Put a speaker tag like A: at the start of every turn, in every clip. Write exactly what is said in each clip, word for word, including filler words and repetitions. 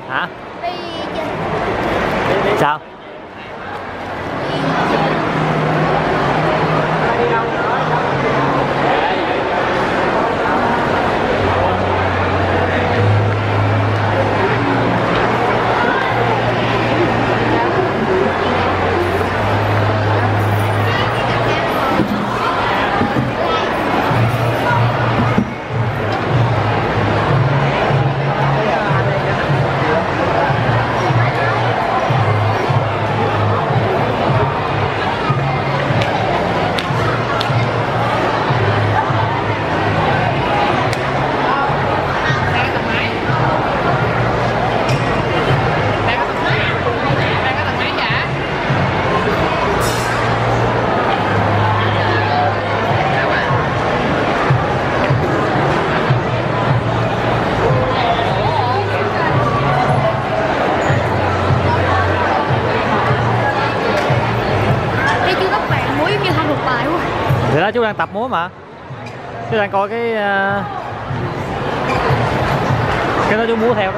A: Hả?
B: Đi
A: Sao? Thì đó, chú đang tập múa mà. Chú đang coi cái uh, cái đó chú múa theo đó.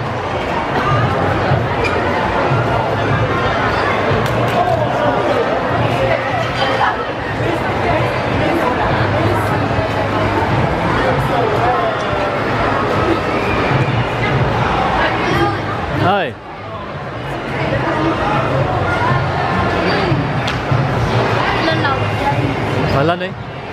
A: Ơi.
B: lên lầu
A: rồi lên đi.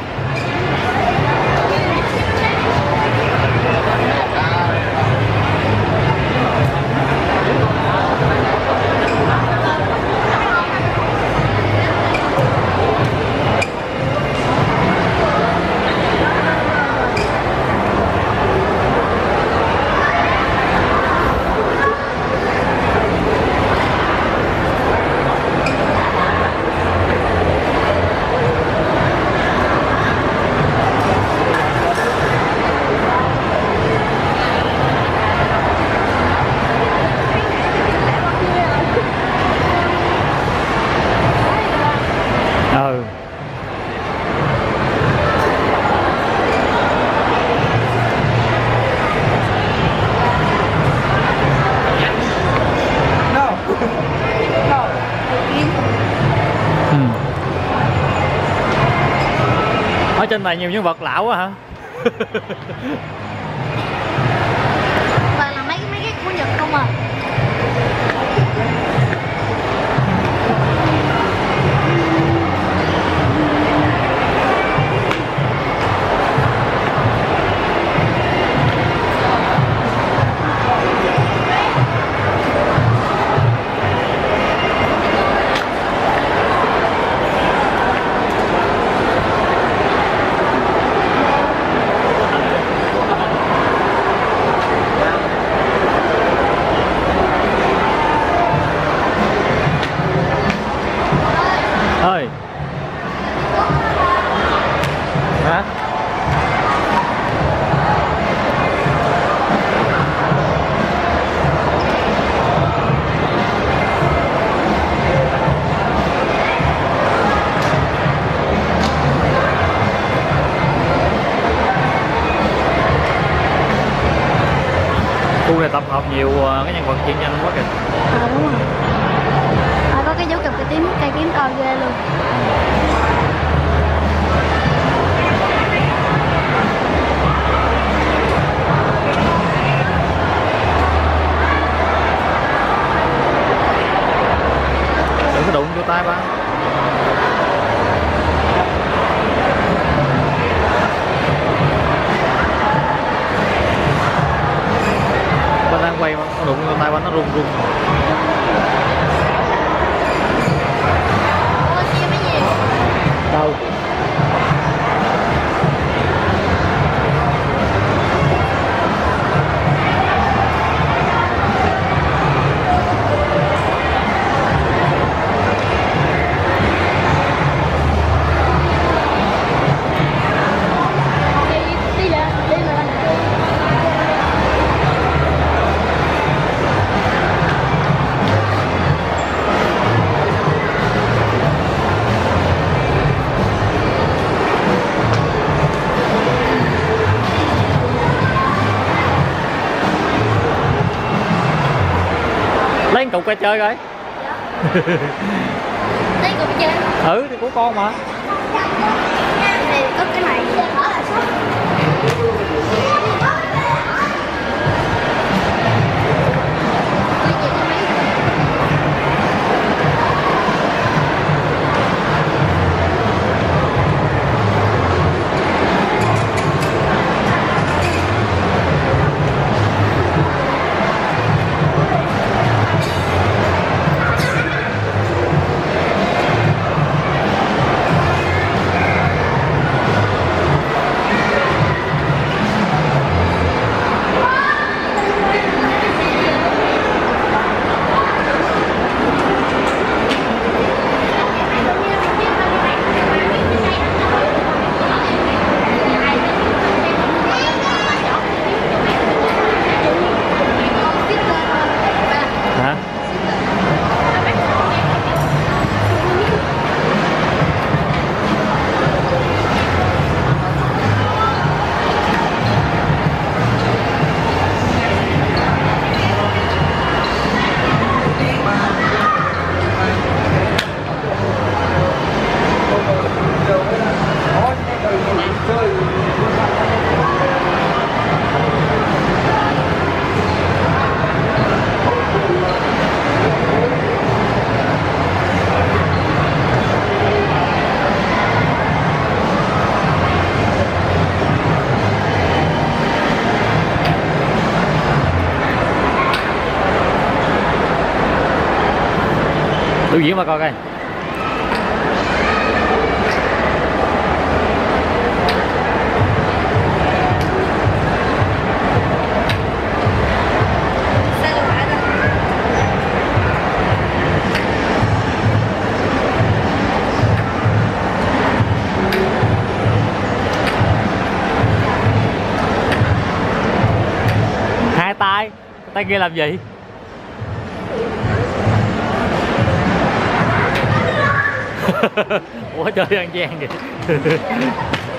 A: Ừ. Ừ. Ở trên này nhiều nhân vật lão quá hả?
B: toàn là mấy mấy cái của Nhật không à.
A: Ơi. Hả? Khu này tập hợp nhiều cái nhân vật chuyện nhanh quá kìa.
B: À, đúng rồi. À, có cái dấu kẹp cái tím cây kiếm coi ghê luôn.
A: Đừng có đụng vô tay ba. Ba đang quay mà nó đụng vô tay ba nó run run.
B: Ôi, chia mấy gì?
A: Đâu?
B: Đi đi ra, đi ra.
A: lấy cục ra chơi coi.
B: Lấy cục chơi.
A: Ừ thì của con mà.
B: Này có cái này đó là số.
A: Hả? Biểu diễn mà coi coi. Hai tay, tay kia làm gì? Ủa chơi ăn gian vậy.